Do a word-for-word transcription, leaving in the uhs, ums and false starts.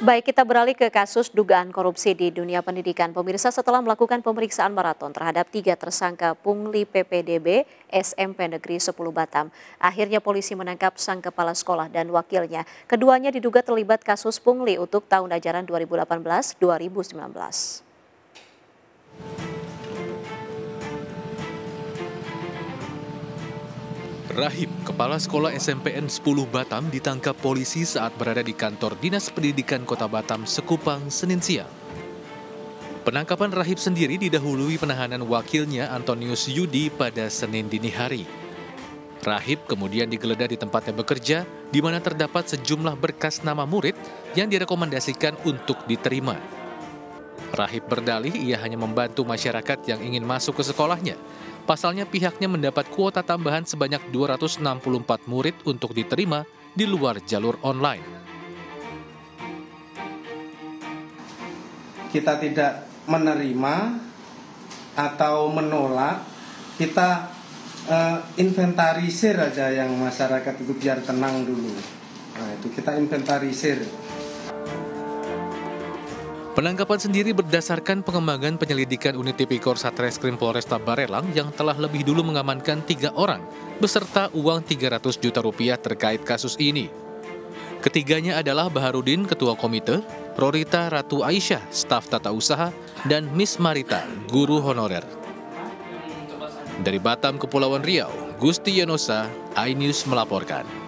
Baik, kita beralih ke kasus dugaan korupsi di dunia pendidikan. Pemirsa, setelah melakukan pemeriksaan maraton terhadap tiga tersangka pungli P P D B S M P Negeri sepuluh Batam, akhirnya polisi menangkap sang kepala sekolah dan wakilnya. Keduanya diduga terlibat kasus pungli untuk tahun ajaran dua ribu delapan belas dua ribu sembilan belas. Rahib, kepala sekolah S M P N sepuluh Batam ditangkap polisi saat berada di kantor Dinas Pendidikan Kota Batam, Sekupang, Senin siang. Penangkapan Rahib sendiri didahului penahanan wakilnya Antonius Yudi pada Senin dini hari. Rahib kemudian digeledah di tempatnya bekerja, di mana terdapat sejumlah berkas nama murid yang direkomendasikan untuk diterima. Rahib berdalih ia hanya membantu masyarakat yang ingin masuk ke sekolahnya. Pasalnya pihaknya mendapat kuota tambahan sebanyak dua ratus enam puluh empat murid untuk diterima di luar jalur online. Kita tidak menerima atau menolak, kita uh, inventarisir aja yang masyarakat itu biar tenang dulu. Nah, itu kita inventarisir. Penangkapan sendiri berdasarkan pengembangan penyelidikan unit Tipikor Satreskrim Polresta Barelang yang telah lebih dulu mengamankan tiga orang beserta uang tiga ratus juta rupiah terkait kasus ini. Ketiganya adalah Baharudin, Ketua Komite, Rorita Ratu Aisyah, staf tata usaha, dan Miss Marita, guru honorer. Dari Batam, Kepulauan Riau, Gusti Yonosa, iNews melaporkan.